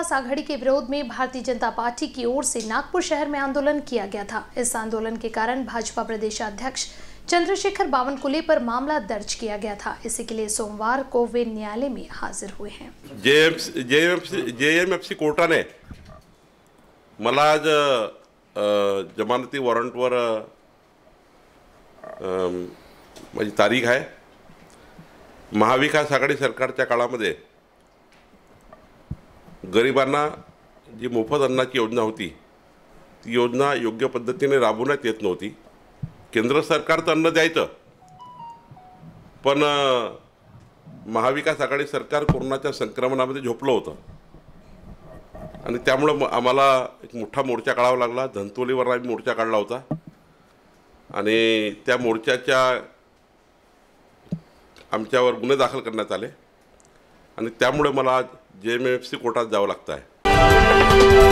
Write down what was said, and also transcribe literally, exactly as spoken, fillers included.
विकास आघाड़ी के विरोध में भारतीय जनता पार्टी की ओर से नागपुर शहर में आंदोलन किया गया था। इस आंदोलन के कारण भाजपा प्रदेशाध्यक्ष चंद्रशेखर बावनकुले पर मामला दर्ज किया गया था। इसी के लिए सोमवार को वे न्यायालय में हाजिर हुए हैं। जेएमएफसी कोर्टाने मला आज जमानती वॉरंटवर माझी तारीख आहे। महाविकास आघाडी सरकारच्या काळामध्ये गरिबांना जी मोफत अन्नाची योजना होती ती योजना योग्य पद्धतीने राबवण्यात येत नव्हती। केंद्र सरकार तर अन्न द्यायचं, पण महाविकास आघाडी सरकार कोरोनाच्या संक्रमणामध्ये झोपलं होतं आणि त्यामुळे आम्हाला एक मोठा मोर्चा काढावा लागला। धंतोलीवर आम्ही मोर्चा काढला होता आणि त्या मोर्चाच्या आमच्यावर गुन्हे दाखल करण्यात आले आणि त्यामुळे मला जेएमएफसी कोर्टात जावं लागतं आहे।